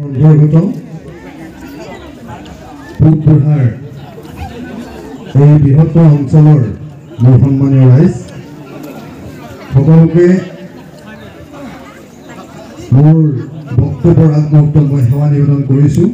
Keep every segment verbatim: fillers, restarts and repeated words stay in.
অন্তৰ্গত পূববুঢ়াৰ এই বৃহত্তৰ অঞ্চলৰ মোৰ সন্মানীয় ৰাইজ সকলোকে মোৰ বক্তব্যৰ আগমুহূৰ্তত মই সেৱা নিবেদন কৰিছোঁ।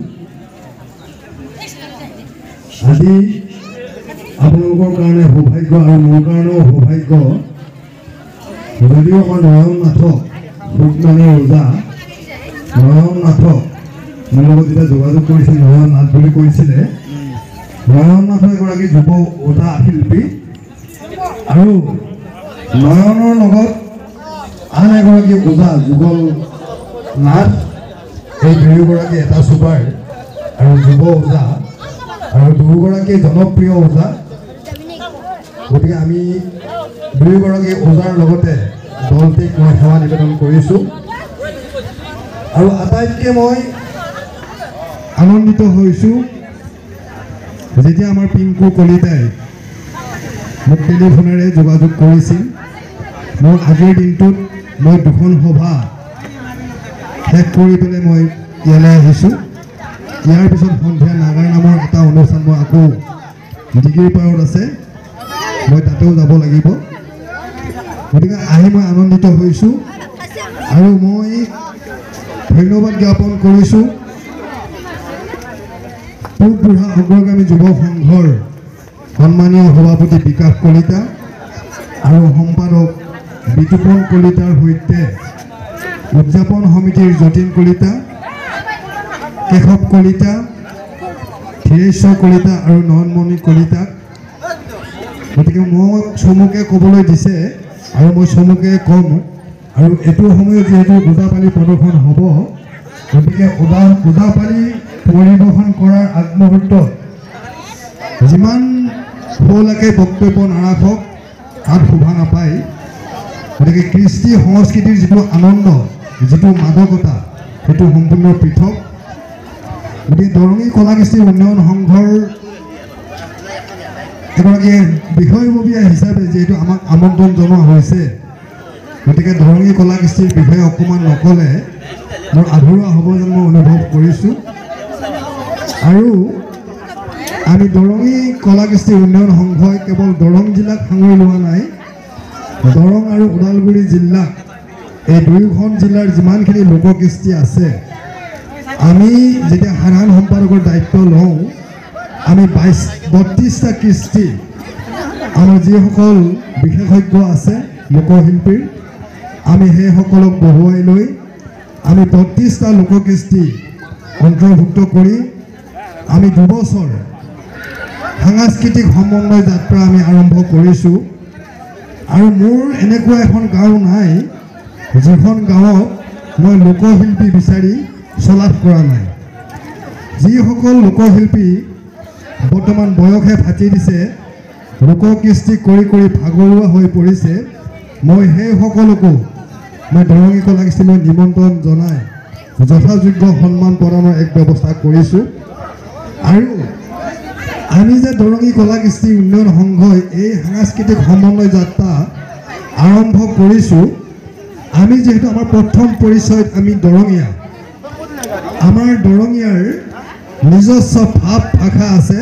আজি আপোনালোকৰ কাৰণে সৌভাগ্য আৰু মোৰ কাৰণেও সৌভাগ্য, যদিও আমাৰ নয়ন নাথক সুকমানী ওজা নয়ন নাথক মোৰ লগত যেতিয়া যোগাযোগ কৰিছিল নয়ন নাথ বুলি কৈছিলে, নয়ন নাথৰ এগৰাকী যুৱ ওজা শিল্পী আৰু নয়নৰ লগত আন এগৰাকী ওজা যুগল নাথ, এই দুয়োগৰাকী এটা চুবাৰ আৰু যুৱ ওজা আৰু দুয়োগৰাকী জনপ্ৰিয় ওজা। গতিকে আমি দুয়োগৰাকী ওজাৰ লগতে দলটিক মই সেৱা নিবেদন কৰিছোঁ আৰু আটাইতকৈ মই আনন্দিত হৈছোঁ যেতিয়া আমাৰ পিংকু কলিতাই মোক টেলিফোনেৰে যোগাযোগ কৰিছিল। মোৰ আজিৰ দিনটোত মই দুখন সভা শেষ কৰি পেলাই মই ইয়ালৈ আহিছোঁ। ইয়াৰ পিছত সন্ধিয়া নাগাৰ নামৰ এটা অনুষ্ঠান মই আকৌ ডিগ্ৰীৰ পাৰত আছে, মই তাতেও যাব লাগিব। গতিকে আহি মই আনন্দিত হৈছোঁ আৰু মই ধন্যবাদ জ্ঞাপন কৰিছোঁ পূববুঢ়া অগ্ৰগামী যুৱ সংঘৰ সন্মানীয় সভাপতি বিকাশ কলিতা আৰু সম্পাদক বিতুপন কলিতাৰ সৈতে উদযাপন সমিতিৰ যতীন কলিতা, কেশৱ কলিতা, ধীৰেশ্বৰ কলিতা আৰু নয়নমণি কলিতাক। গতিকে মই চমুকে ক'বলৈ দিছে আৰু মই চমুকে ক'ম আৰু এইটো সময়ত যিহেতু ওজাপালি প্ৰদৰ্শন হ'ব, গতিকে ওজা ওজাপালি পৰিৱেশন কৰাৰ আগমুহূৰ্তত যিমান সুলৈকে বক্তব্য নাৰাখক তাত শোভা নাপায়। গতিকে কৃষ্টি সংস্কৃতিৰ যিটো আনন্দ, যিটো মাদকতা, সেইটো সম্পূৰ্ণ পৃথক। গতিকে দৰঙী কলা কৃষ্টি উন্নয়ন সংঘৰ এগৰাকী বিষয়ববীয়া হিচাপে যিহেতু আমাক আমন্ত্ৰণ জনোৱা হৈছে, গতিকে দৰঙী কলা কৃষ্টিৰ বিষয়ে অকণমান নক'লে মোৰ আধৰুৱা হ'ব যেন মই অনুভৱ কৰিছোঁ। আৰু আমি দৰঙী কলা কৃষ্টি উন্নয়ন সংঘই কেৱল দৰং জিলাক সাঙুৰি লোৱা নাই, দৰং আৰু ওদালগুৰি জিলাক, এই দুয়োখন জিলাৰ যিমানখিনি লোককৃষ্টি আছে, আমি যেতিয়া সাধাৰণ সম্পাদকৰ দায়িত্ব লওঁ, আমি বাইছ বত্ৰিছটা কৃষ্টি আমাৰ যিসকল বিশেষজ্ঞ আছে লোকশিল্পীৰ, আমি সেইসকলক বহুৱাই লৈ আমি বত্ৰিছটা লোককৃষ্টি অন্তৰ্ভুক্ত কৰি আমি দুবছৰ সাংস্কৃতিক সমন্বয় যাত্ৰা আমি আৰম্ভ কৰিছোঁ। আৰু মোৰ এনেকুৱা এখন গাঁও নাই যিখন গাঁৱত মই লোকশিল্পী বিচাৰি চলাথ কৰা নাই। যিসকল লোকশিল্পী বৰ্তমান বয়সে ফাটি দিছে, লোককৃষ্টি কৰি কৰি ভাগৰুৱা হৈ পৰিছে, মই সেইসকলকো মই দৰঙী কলা কৃষ্টি মই নিমন্ত্ৰণ জনাই যথাযোগ্য সন্মান প্ৰদানৰ এক ব্যৱস্থা কৰিছোঁ। আৰু আমি যে দৰঙী কলা কৃষ্টি উন্নয়ন সংঘই এই সাংস্কৃতিক সমন্বয় যাত্ৰা আৰম্ভ কৰিছোঁ, আমি যিহেতু আমাৰ প্ৰথম পৰিচয়ত আমি দৰঙীয়া, আমাৰ দৰঙীয়াৰ নিজস্ব ভাৱ ভাষা আছে,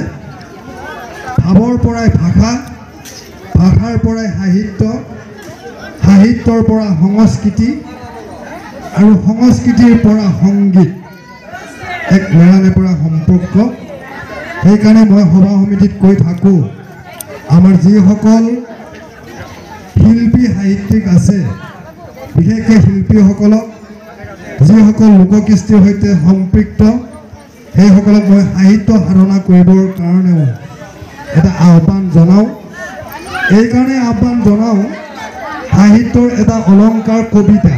ভাৱৰ পৰাই ভাষা, ভাষাৰ পৰাই সাহিত্য, সাহিত্যৰ পৰা সংস্কৃতি আৰু সংস্কৃতিৰ পৰা সংগীত, এক নেৰানেপেৰা সম্পৰ্ক। সেইকাৰণে মই সভা সমিতিত কৈ থাকোঁ, আমাৰ যিসকল শিল্পী সাহিত্যিক আছে, বিশেষকৈ শিল্পীসকলক, যিসকল লোককৃষ্টিৰ সৈতে সম্পৃক্ত, সেইসকলক মই সাহিত্য সাধনা কৰিবৰ কাৰণেও এটা আহ্বান জনাওঁ। এইকাৰণে আহ্বান জনাওঁ, সাহিত্যৰ এটা অলংকাৰ কবিতা,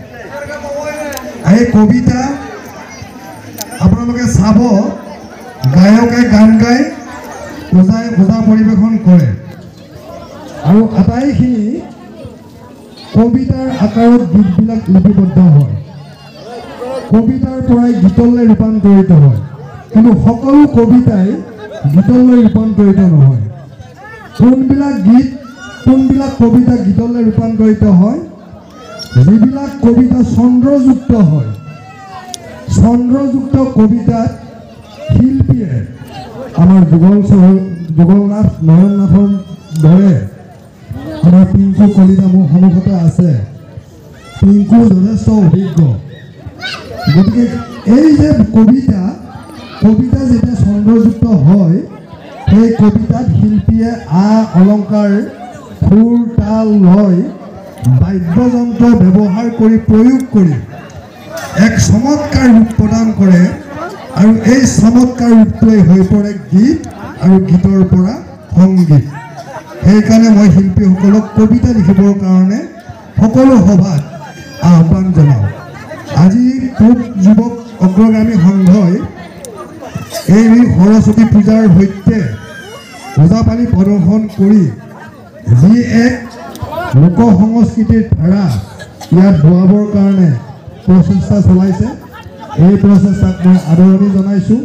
এই কবিতা আপোনালোকে চাব, গায়কে গান গায়, ওজাই ওজা পৰিৱেশন কৰে আৰু আটাইখিনি কবিতাৰ আকাৰত গীতবিলাক লিপিবদ্ধ হয়, কবিতাৰ পৰাই গীতলৈ ৰূপান্তৰিত হয়। কিন্তু সকলো কবিতাই গীতলৈ ৰূপান্তৰিত নহয়। কোনবিলাক গীত, কোনবিলাক কবিতা গীতলৈ ৰূপান্তৰিত হয়, যিবিলাক কবিতা চন্দ্ৰযুক্ত হয়, চন্দ্ৰযুক্ত কবিতাত শিল্পীয়ে আমাৰ যুগল যুগলনাথ নয়ননাথৰ দৰে আমাৰ পিংকু কলিতা মোৰ সন্মুখতে আছে। পিংকু যথেষ্ট অভিজ্ঞ। গতিকে এই যে কবিতা কবিতা যেতিয়া চন্দ্ৰযুক্ত হয় সেই কবিতাত শিল্পীয়ে আ অলংকাৰ সুৰ তাল লয় বাদ্যযন্ত্ৰ ব্যৱহাৰ কৰি প্ৰয়োগ কৰি এক চমৎকাৰ ৰূপ প্ৰদান কৰে আৰু এই চমৎকাৰ ৰূপটোৱে হৈ পৰে গীত আৰু গীতৰ পৰা সংগীত। সেইকাৰণে মই শিল্পীসকলক কবিতা লিখিবৰ কাৰণে সকলো সভাত আহ্বান জনাওঁ। আজি পূব যুৱক অগ্ৰগামী সংঘই এই সৰস্বতী পূজাৰ সৈতে ওজাপালি প্ৰদৰ্শন কৰি যি এক লোক সংস্কৃতিৰ ধাৰা ইয়াত বোৱাবৰ কাৰণে প্ৰচেষ্টা চলাইছে, এই প্ৰচেষ্টাক মই আদৰণি জনাইছোঁ।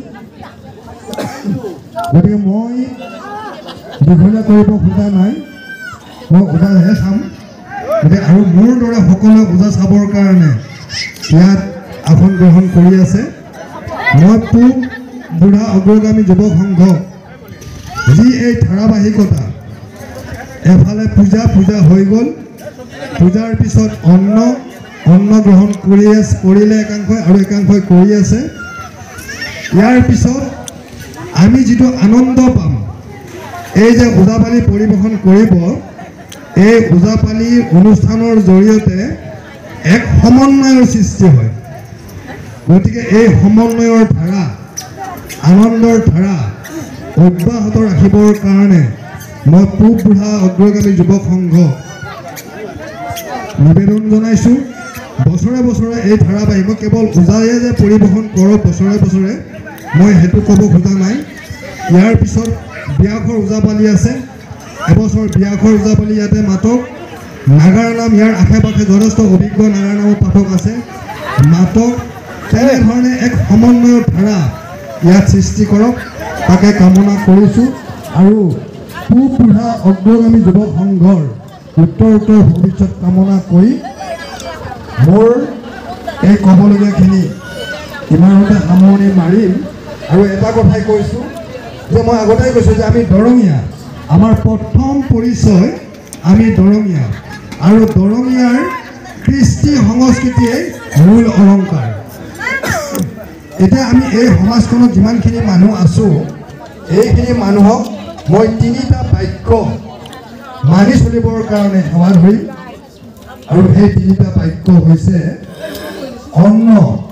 গতিকে মই দীঘলীয়া কৰিব খোজা নাই, মই ওজাহে চাম। গতিকে আৰু মোৰ দৰে সকলোৱে ওজা চাবৰ কাৰণে ইয়াত আসন গ্ৰহণ কৰি আছে। মই পূব বুঢ়া অগ্ৰগামী যুৱক সংঘ যি এই ধাৰাবাহিকতা এফালে পূজা পূজা হৈ গ'ল, পূজাৰ পিছত অন্ন অন্ন গ্ৰহণ কৰি আছে কৰিলে একাংশই আৰু একাংশই কৰি আছে। ইয়াৰ পিছত আমি যিটো আনন্দ পাম এই যে ওজাপালি পৰিৱেশন কৰিব, এই ওজাপালি অনুষ্ঠানৰ জৰিয়তে এক সমন্বয়ৰ সৃষ্টি হয়। গতিকে এই সমন্বয়ৰ ধাৰা আনন্দৰ ধাৰা অব্যাহত ৰাখিবৰ কাৰণে মই পূব বুঢ়া অগ্ৰগামী যুৱক সংঘ নিবেদন জনাইছোঁ। বছৰে বছৰে এই ধাৰাবাহিক মই কেৱল ওজায়ে যে পৰিৱেশন কৰক বছৰে বছৰে মই সেইটো ক'ব খোজা নাই। ইয়াৰ পিছত বিয়াখৰ ওজাপালি আছে, এবছৰ বিয়াখৰ ওজাপালি ইয়াতে মাতক। নাগাৰ নাম ইয়াৰ আশে পাশে যথেষ্ট অভিজ্ঞ নাগাৰ নামৰ পাঠক আছে, মাতক। তেনেধৰণে এক সমন্বয়ৰ ধাৰা ইয়াত সৃষ্টি কৰক তাকে কামনা কৰিছোঁ। আৰু পূব বুঢ়া অগ্ৰগামী যুৱক সংঘৰ উত্তৰোত্তৰ ভৱিষ্যত কামনা কৰি মোৰ এই ক'বলগীয়াখিনি ইমানতে সামৰণি মাৰিম। আৰু এটা কথাই কৈছোঁ যে মই আগতেই কৈছোঁ যে আমি দৰঙীয়া, আমাৰ প্ৰথম পৰিচয় আমি দৰঙীয়া আৰু দৰঙীয়াৰ কৃষ্টি সংস্কৃতিয়ে মূল অলংকাৰ। এতিয়া আমি এই সমাজখনত যিমানখিনি মানুহ আছোঁ এইখিনি মানুহক মই তিনিটা বাক্য মানি চলিবৰ কাৰণে সেৱা ধৰিম। আৰু সেই তিনিটা বাক্য হৈছে অন্ন,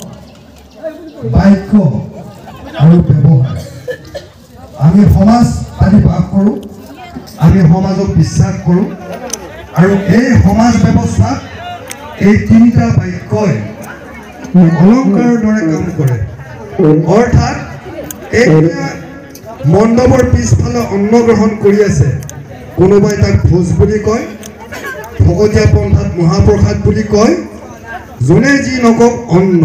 বাক্য আৰু ব্যৱহাৰ। আমি সমাজ পাতি বাস কৰোঁ, আমি সমাজক বিশ্বাস কৰোঁ আৰু এই সমাজ ব্যৱস্থাত এই তিনিটা বাক্যই অলংকাৰৰ দৰে কাম কৰে। অৰ্থাৎ এই মণ্ডপৰ পিছফালে অন্ন গ্ৰহণ কৰি আছে, কোনোবাই তাক ভোজ বুলি কয়, ভকতীয়া পন্থাত মহাপ্ৰসাদ বুলি কয়, যোনে যি নকওক অন্ন।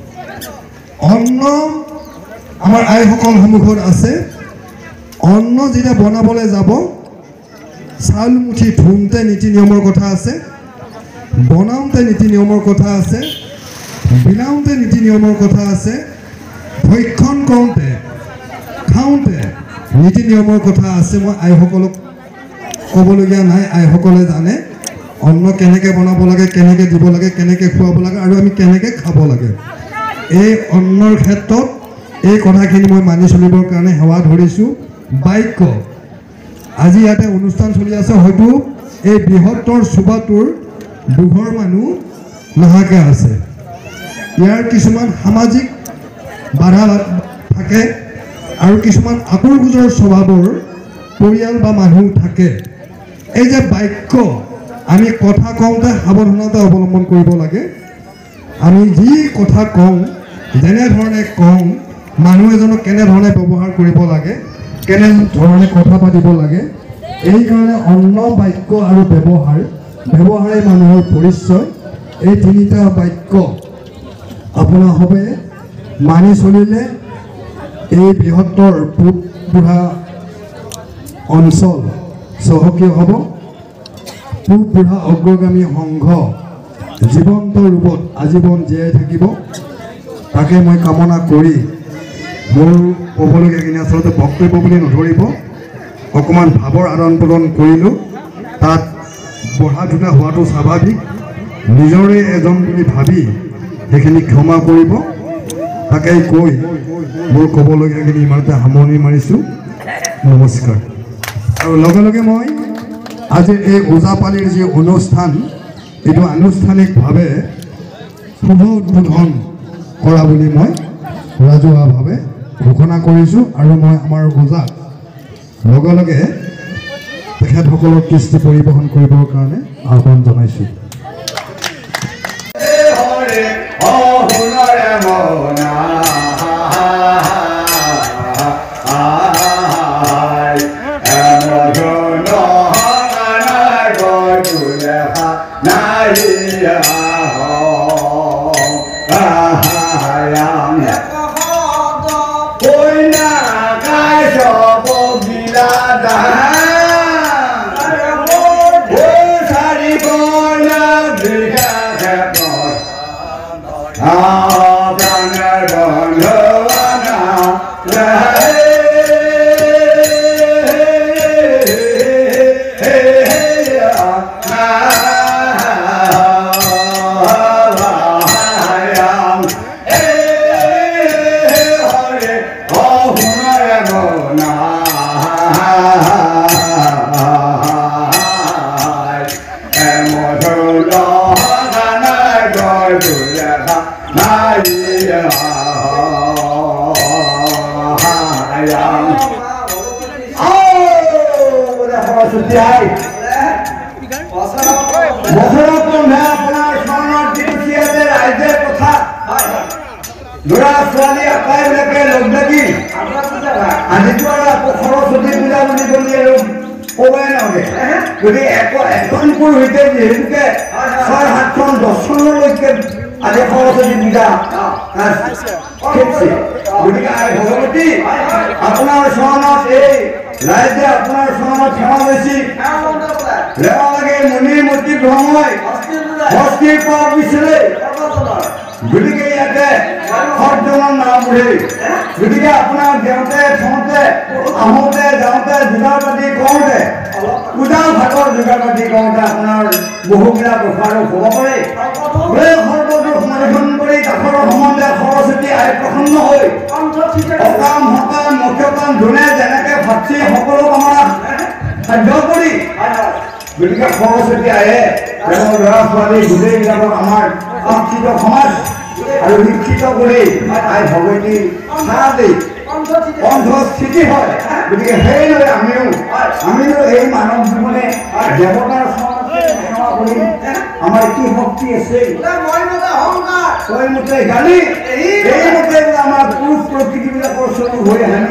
অন্ন আমাৰ আইসকল সন্মুখত আছে। অন্ন যেতিয়া বনাবলৈ যাব চাউল মুঠি ধুওঁতে নীতি নিয়মৰ কথা আছে, বনাওঁতে নীতি নিয়মৰ কথা আছে, বিলাওঁতে নীতি নিয়মৰ কথা আছে, ভক্ষণ কৰোঁতে খাওঁতে নীতি নিয়মৰ কথা আছে। মই আইসকলক ক'বলগীয়া নাই, আইসকলে জানে অন্ন কেনেকৈ বনাব লাগে, কেনেকৈ দিব লাগে, কেনেকৈ খুৱাব লাগে আৰু আমি কেনেকৈ খাব লাগে। এই অন্নৰ ক্ষেত্ৰত এই কথাখিনি মই মানি চলিবৰ কাৰণে সেৱা ধৰিছোঁ। বাক্য আজি ইয়াতে অনুষ্ঠান চলি আছে, হয়তো এই বৃহত্তৰ চুবাটোৰ দুঘৰ মানুহ নহাকৈ আছে। ইয়াৰ কিছুমান সামাজিক বাধা থাকে আৰু কিছুমান আঁতৰ গুজৰ স্বভাৱৰ পৰিয়াল বা মানুহ থাকে। এই যে বাক্য আমি কথা কওঁতে সাৱধানতা অৱলম্বন কৰিব লাগে। আমি যি কথা কওঁ, যেনেধৰণে কওঁ, মানুহ এজনক কেনেধৰণে ব্যৱহাৰ কৰিব লাগে, কেনেধৰণে কথা পাতিব লাগে, এইকাৰণে অন্ন, বাক্য আৰু ব্যৱহাৰ ব্যৱহাৰেই মানুহৰ পৰিচয়। এই তিনিটা বাক্য আপোনাৰ হবে মানি চলিলে এই বৃহত্তৰ পূব বুঢ়া অঞ্চল চহকী হ'ব। পূব বুঢ়া অগ্ৰগামী সংঘ জীৱন্ত ৰূপত আজীৱন জীয়াই থাকিব। তাকে মই কামনা কৰি মোৰ ক'বলগীয়াখিনি আচলতে বক্তব্য বুলি নধৰিব, অকণমান ভাৱৰ আদান প্ৰদান কৰিলোঁ। তাত বঢ়া যোগা হোৱাটো স্বাভাৱিক, নিজৰে এজন বুলি ভাবি সেইখিনি ক্ষমা কৰিব। তাকেই কৈ মোৰ ক'বলগীয়াখিনি ইমানতে সামৰণি মাৰিছোঁ। নমস্কাৰ। আৰু লগে লগে মই আজি এই ওজাপালিৰ যি অনুষ্ঠান, এইটো আনুষ্ঠানিকভাৱে শুভ উদ্বোধন কৰা বুলি মই ৰাজহুৱাভাৱে ঘোষণা কৰিছোঁ। আৰু মই আমাৰ ওজাক লগে লগে তেখেতসকলক কৃষ্টি পৰিৱেশন কৰিবৰ কাৰণে আহ্বান জনাইছোঁ। ল'ৰা ছোৱালী আটাইবিলাকে লগ লাগি আজিতো আৰু সৰস্বতী পূজা বুলি ক'লে আৰু ক'বই নালাগে। গতিকে এখনকৈ সৈতে যিহেতুকে ছয় সাতখন দহখনলৈকে আজি সৰস্বতী পূজা গতিকে আই ভগৱতী আপোনাৰ চৰণত এই ৰাইজে আপোনাৰ চৰণত সেৱা লৈছি লেৱা লাগে মণি মতি ভ্ৰময় হস্তিৰ পৰা বিচাৰে। গতিকে ইয়াতে সৎজনৰ নাম উঠে। গতিকে আপোনাৰ দেওঁতে থওঁতে আহোঁতে যাওঁতে যোগাৰ পাতি কৰোঁতে পূজা ভাগৰ যোগাৰ পাতি কৰোঁতে আপোনাৰ বহুবিলাক প্ৰসাৰো হ'ব পাৰে। সৰ্বদোষ সমাধান কৰি কাষৰ সম্বন্ধে সৰস্বতী আই প্ৰসন্ন হৈ সকাম সকাম মুখ্যকাম যোনে যেনেকৈ ভাবছি সকলো কামনা সাধ্য কৰি গতিকে সৰস্বতী আয়ে তেওঁৰ ল'ৰা ছোৱালী গোটেইবিলাকক আমাৰ শিক্ষিত সমাজ আৰু শিক্ষিত কৰি আই ভগৱতী সাৰাতেই কণ্ঠস্থিতি হয়। গতিকে সেইদৰে আমিও আমিও এই মানৱ জীৱনে দেৱতাৰ সেৱা কৰি আমাৰ কি শক্তি আছে মতে গালি এইমতে আমাৰ পুৰুষ প্ৰকৃতিবিলাকৰ স্বৰূপ হৈ আহে।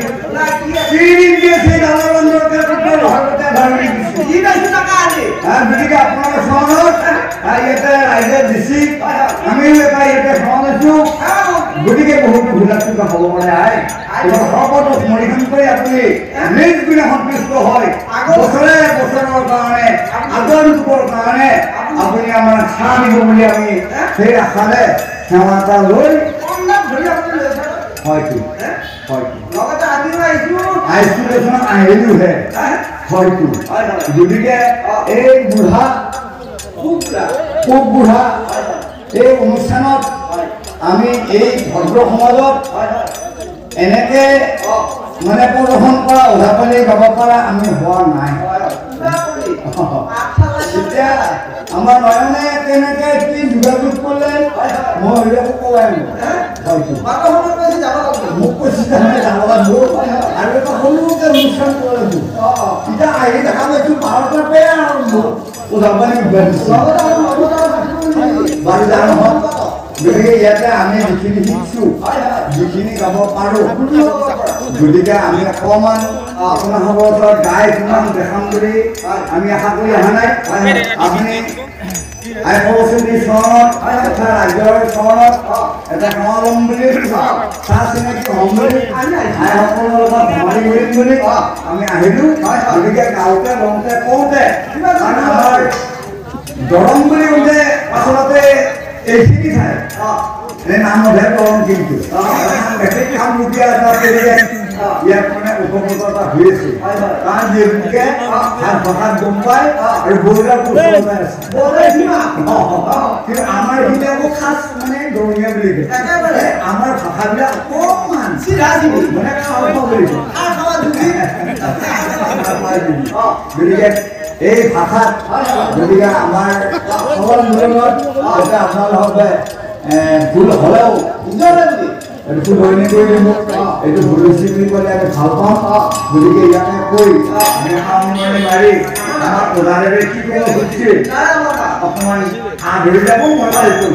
গতিকে আপোনাৰ চৰণত ইয়াতে ৰাইজে দিছি, আমিও এটা ইয়াতে সেৱা লৈছোঁ। গতিকে বহুতো ভুলাচুকা হ'ব পাৰে। আই সৰ্বদোষ মৰিখন কৰি আপুনি নিজ গুণে সন্তুষ্ট হয় বছৰে বছৰৰ কাৰণে আগন্তুকৰ কাৰণে আপুনি আমাৰ চাহ দিব বুলি আমি সেই আশাৰে সেৱা এটা লৈ হয়তো আইচলেশ্যনত আহিলোহে হয়তো। গতিকে এই বুঢ়া খুব বুঢ়া এই অনুষ্ঠানত আমি এই ভদ্ৰ সমাজত এনেকে মানে প্ৰদৰ্শন কৰা ওজাপালি গাব পৰা আমি হোৱা নাই। এতিয়া আমাৰ নয়নে কেনেকে কি যোগাযোগ কৰিলে মই হয়তো কোৱাই মোক কৈছে যাব লাগিব আৰু এটা সৰুকে অনুষ্ঠান কৰিছোঁ। এতিয়া আহি দেখা পাইছোঁ ভাৰতৰ পেয়া ওজাপালি বাৰু জানো গতিকে ইয়াতে আমি যিখিনি শিকছোঁ যিখিনি গাব পাৰোঁ গতিকে আমি অকণমান আপোনাৰ সবত গাই কিমান দেখাম বুলি আমি আশা কৰি অহা নাই। আপুনি আই সৰস্বতীৰ চৰণত এটা ৰাজ্যৰ চৰণত এটা সেৱা ল'ম বুলি চাহ চিনাকি হ'ম বুলি আইসকলৰ লগত ধেমালি কৰিম বুলি আমি আহিলোঁ। গতিকে গাঁৱতে লওঁতে কওঁতে আমাৰ দৰং বুলি ক'লে আচলতে এইখিনি ঠাই নামতহে কম কিন্তু কাম লুকিয়া এটা ইয়াত মানে উপকৃততা হৈ আছে কাৰণ যিহেতুকে ভাষাত গম পায় আৰু বৌৰাৰ প্ৰচলন আছে কিন্তু আমাৰ এইবিলাকো খাচ মানে দৰঙীয়া বুলি কয় একেবাৰে আমাৰ ভাষাবিলাক অকণমান মানে খাওঁ খাওঁ বুলি কয় গতিকে এই ভাষাত গতিকে আমাৰ সবল মিলনত এটা আপোনালোকে ভুল হ'লেও এইটো ভুল হৈ নকৰিলে মোক এইটো ভুল হৈছে বুলি ক'লে আমি ভাল পাওঁ গতিকে ইয়াতে কৈ সামৰণি মাৰি আমাৰ প্ৰধানেৰে কি ক'ব খুজিছে অকণমান আধৰি যাব মই পাৰিছোঁ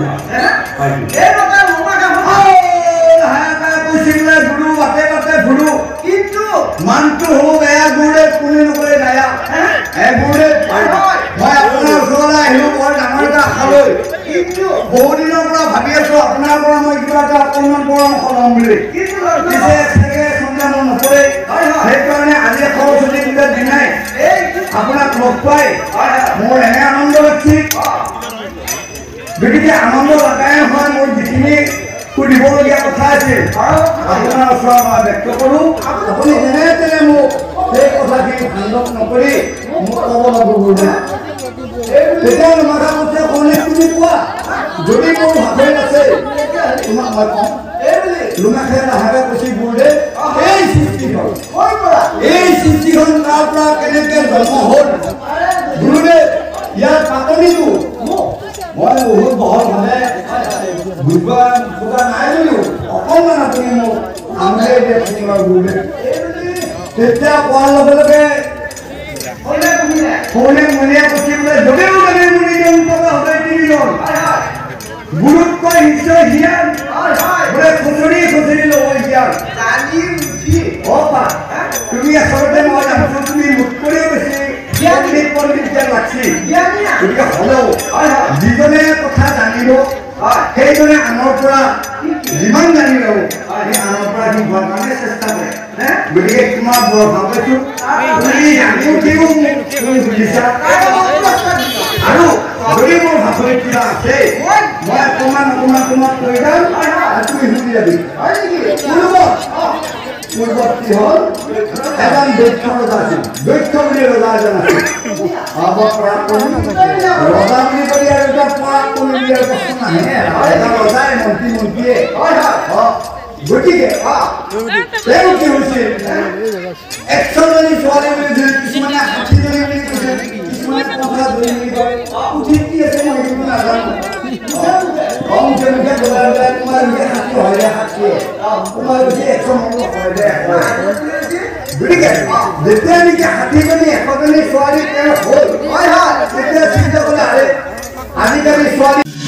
কৈছিলে গুৰু বাটে বাটে ঘূৰো কিন্তু মানটো হ'ব বেয়া গুৰে কোনে নকৰে গায়া গুৰে মই আপোনাৰ ওচৰলৈ আহিলোঁ বৰ ডাঙৰ এটা আশালৈ কিন্তু বহুদিনৰ পৰা ভাবি আছোঁ আপোনাৰ পৰা মই কিবা এটা অকণমান পৰামৰ্শ ল'ম বুলি পিছে চাগে চিন্তা মোৰ নকৰে সেইকাৰণে আজি সৰস্বতী পূজাৰ দিনাই আপোনাক লগ পাই মোৰ এনে আনন্দ লাগছে গতিকে আনন্দ লগাই হয় মোৰ যিখিনি সুধিবলগীয়া কথা আছিল আপোনাৰ ওচৰত মই ব্যক্ত কৰোঁ আপুনি যেনে তেনে মোক সেই কথাখিনি ভাণ্ডক নকৰি মোক ক'ব লাগিব তেতিয়া মাথা মতে ক'লে তুমি কোৱা যদি মোৰ ভাষাত আছে তোমাক মই কওঁ লুনাখে লাহেৰে কৈছে গুৰুদে এই সৃষ্টিখন এই সৃষ্টিখন তাৰ পৰা কেনেকৈ জন্ম হ'ল গুৰুদে ইয়াৰ পাতনিটো মই বহুত বহলভাৱে বুজবা বুজা নাই যদিও অকণমান আপুনি মোক আঙুলিয়াই দিয়ে থাকিব গুৰুদে তেতিয়া কোৱাৰ লগে লগে কোনে মনিয়া কৈছে বোলে যদিও মানে মুনি জন্তকা সদায় তিনিজন গুৰুতকৈ নিশ্চয় জ্ঞান বোলে খুচৰি খুচৰি ল'ব জ্ঞান তুমি আচলতে মই জানো তুমি মোতকৈও বেছি পণ্ডিত পণ্ডিত যেন লাগছি গতিকে হ'লেও যিজনে কথা জানিব সেইজনে আনৰ পৰা যিমান জানিলেও সেই আনৰ পৰা সি হোৱাৰ কাৰণে চেষ্টা কৰে গতিকে তোমাৰ বৰ ভাল পাইছোঁ তুমি জানিও কিয় তুমি বুজিছা আৰু যদি মোৰ ভাষণত কিবা আছে মই অকণমান অকণমান তোমাক কৈ যাম আৰু তুমি শুনি যাবি পূৰ্বত কি হ'ল এজন দক্ষ ৰজা আছিল দক্ষ বুলি ৰজা এজন আছিল ৰজা বুলি কলি আৰু এটা পৰাগ কৰি দিয়াৰ প্ৰশ্ন নাহে এটা ৰজাই মন্ত্ৰী মন্ত্ৰীয়ে গতিকে তেওঁ কি হৈছিল একশজনী ছোৱালী বুলি ধৰি কিছুমানে ষাঠিজনী বুলি কৈছে কিছুমানে পঞ্চাছজনী বুলি কয় উঠিত কি আছে মই সেইটো নাজানো কম কেনেকৈ বলাই বলাই তোমাৰ নিজে ষাঠি হয় দে ষাঠিয়ে তোমাৰ বেছি এশ মংগ হয় দে গতিকে যেতিয়া নেকি ষাঠিজনী এশজনী ছোৱালী তেওঁ হ'ল তেতিয়া চিন্তা কৰিলে আৰে আজিকালি ছোৱালী